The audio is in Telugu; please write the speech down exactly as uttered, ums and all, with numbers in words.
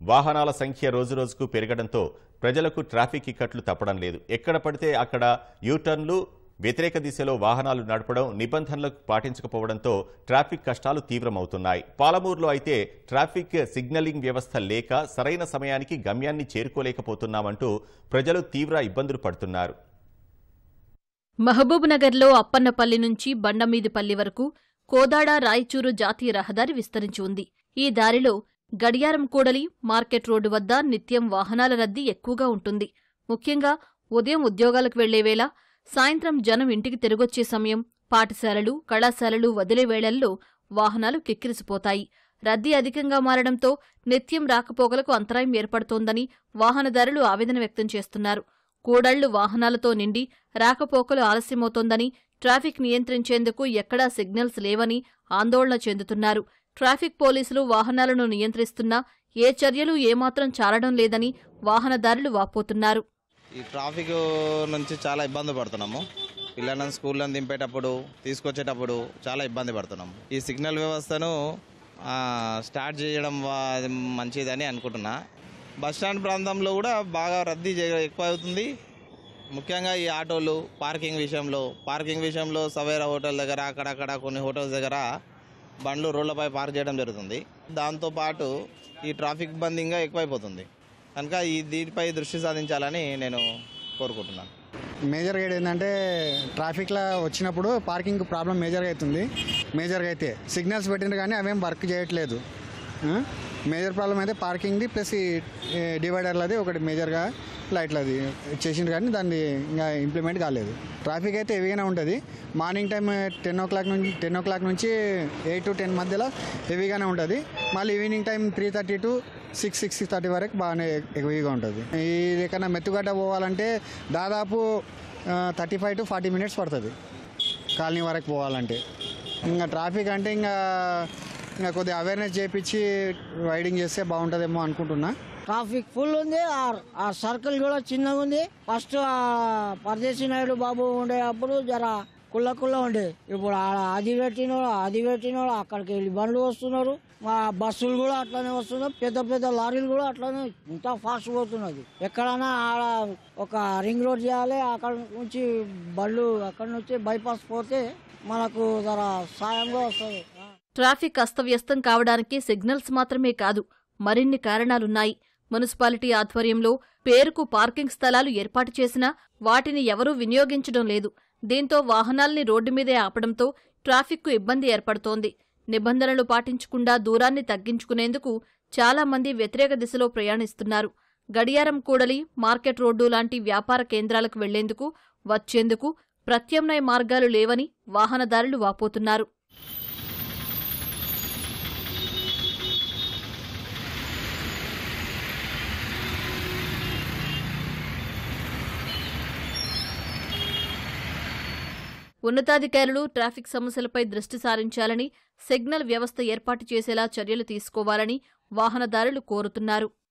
వాహనాల సంఖ్య రోజురోజుకు పెరగడంతో ప్రజలకు ట్రాఫిక్ ఇక్కట్లు తప్పడం లేదు. ఎక్కడ పడితే అక్కడ యూటర్న్లు, వ్యతిరేక దిశలో వాహనాలు నడపడం, నిబంధనలకు పాటించకపోవడంతో ట్రాఫిక్ కష్టాలు తీవ్రమవుతున్నాయి. పాలమూరులో అయితే ట్రాఫిక్ సిగ్నలింగ్ వ్యవస్థ లేక సరైన సమయానికి గమ్యాన్ని చేరుకోలేకపోతున్నామంటూ ప్రజలు తీవ్ర ఇబ్బందులు పడుతున్నారు. మహబూబ్నగర్లో అప్పన్నపల్లి నుంచి బండమీదిపల్లి వరకు కోదాడ రాయచూరు జాతీయ రహదారి విస్తరించి ఉంది. ఈ దారిలో గడియారం కూడలి, మార్కెట్ రోడ్డు వద్ద నిత్యం వాహనాల రద్దీ ఎక్కువగా ఉంటుంది. ముఖ్యంగా ఉదయం ఉద్యోగాలకు వెళ్లే వేళ, సాయంత్రం జనం ఇంటికి తిరిగొచ్చే సమయం, పాఠశాలలు, కళాశాలలు వదిలే వేళల్లో వాహనాలు కిక్కిరిసిపోతాయి. రద్దీ అధికంగా మారడంతో నిత్యం రాకపోకలకు అంతరాయం ఏర్పడుతోందని వాహనదారులు ఆవేదన వ్యక్తం చేస్తున్నారు. కూడళ్లు వాహనాలతో నిండి రాకపోకలు ఆలస్యమవుతోందని, ట్రాఫిక్ నియంత్రించేందుకు ఎక్కడా సిగ్నల్స్ లేవని ఆందోళన చెందుతున్నారు. ట్రాఫిక్ పోలీసులు వాహనాలను నియంత్రిస్తున్నా ఏ చర్యలు ఏమాత్రం చాలడం లేదని వాహనదారులు వాపోతున్నారు. ఈ ట్రాఫిక్ నుంచి చాలా ఇబ్బంది పడుతున్నాము. పిల్లలను స్కూల్లో దింపేటప్పుడు, తీసుకొచ్చేటప్పుడు చాలా ఇబ్బంది పడుతున్నాము. ఈ సిగ్నల్ వ్యవస్థను స్టార్ట్ చేయడం మంచిదని అనుకుంటున్నా. బస్టాండ్ ప్రాంతంలో కూడా బాగా రద్దీ ఎక్కువ అవుతుంది. ముఖ్యంగా ఈ ఆటోలు పార్కింగ్ విషయంలో పార్కింగ్ విషయంలో సవేరా హోటల్ దగ్గర, అక్కడక్కడ కొన్ని హోటల్స్ దగ్గర బండ్లు రోడ్లపై పార్క్ చేయడం జరుగుతుంది. దాంతోపాటు ఈ ట్రాఫిక్ బందింగా ఎక్కువైపోతుంది. కనుక ఈ దీనిపై దృష్టి సాధించాలని నేను కోరుకుంటున్నాను. మేజర్గా ఏంటంటే ట్రాఫిక్లో వచ్చినప్పుడు పార్కింగ్ ప్రాబ్లం మేజర్గా అవుతుంది. మేజర్గా అయితే సిగ్నల్స్ పెట్టిన కానీ అవేం వర్క్ చేయట్లేదు. మేజర్ ప్రాబ్లం అయితే పార్కింగ్ది ప్లస్ ఈ డివైడర్లది ఒకటి మేజర్గా లైట్లది చేసిండ్రు కానీ దాన్ని ఇంకా ఇంప్లిమెంట్ కాలేదు. ట్రాఫిక్ అయితే హెవీగానే ఉంటుంది. Morning time ten o'clock నుంచి టెన్ ఓ క్లాక్ నుంచి ఎయిట్ టు టెన్ మధ్యలో హెవీగానే ఉంటుంది. మళ్ళీ evening time three thirty to six six six thirty వరకు బాగానే హెవీగా ఉంటుంది. ఇది కన్నా మెత్తుగడ్డ పోవాలంటే దాదాపు thirty five to forty minutes పడుతుంది కాలనీ వరకు పోవాలంటే. ఇంకా ట్రాఫిక్ అంటే ఇంకా ఇంకా కొద్దిగా అవేర్నెస్ చేయించి రైడింగ్ చేస్తే బాగుంటుందేమో అనుకుంటున్నా. ట్రాఫిక్ ఫుల్ ఉంది. ఆ సర్కిల్ కూడా చిన్నగా ఉంది. ఫస్ట్ పరదేశీ నాయుడు బాబు ఉండే అప్పుడు జర కుల్ల కుల్ల ఉండే. ఇప్పుడు అది పెట్టినోడు అది పెట్టినోడు అక్కడికి వెళ్ళి బండ్లు వస్తున్నారు. బస్సులు కూడా అట్లానే వస్తున్నారు. పెద్ద పెద్ద లారీలు కూడా అట్లానే ఇంత ఫాస్ట్ పోతున్నది. ఎక్కడైనా ఆడ ఒక రింగ్ రోడ్ చేయాలి. అక్కడ నుంచి బళ్ళు అక్కడ నుంచి బైపాస్ పోతే మనకు జర సాయంగా వస్తుంది. ట్రాఫిక్ అస్తవ్యస్తం కావడానికి సిగ్నల్స్ మాత్రమే కాదు, మరిన్ని కారణాలున్నాయి. మున్సిపాలిటీ ఆధ్వర్యంలో పేరుకు పార్కింగ్ స్థలాలు ఏర్పాటు చేసినా వాటిని ఎవరూ వినియోగించడం లేదు. దీంతో వాహనాల్ని రోడ్డు మీదే ఆపడంతో ట్రాఫిక్కు ఇబ్బంది ఏర్పడుతోంది. నిబంధనలు పాటించకుండా దూరాన్ని తగ్గించుకునేందుకు చాలా మంది వ్యతిరేక దిశలో ప్రయాణిస్తున్నారు. గడియారం కూడలి, మార్కెట్ రోడ్డు లాంటి వ్యాపార కేంద్రాలకు వెళ్లేందుకు, వచ్చేందుకు ప్రత్యామ్నాయ మార్గాలు లేవని వాహనదారులు వాపోతున్నారు. ఉన్నతాధికారులు ట్రాఫిక్ సమస్యలపై దృష్టి సారించాలని, సిగ్నల్ వ్యవస్థ ఏర్పాటు చేసేలా చర్యలు తీసుకోవాలని వాహనదారులు కోరుతున్నారు.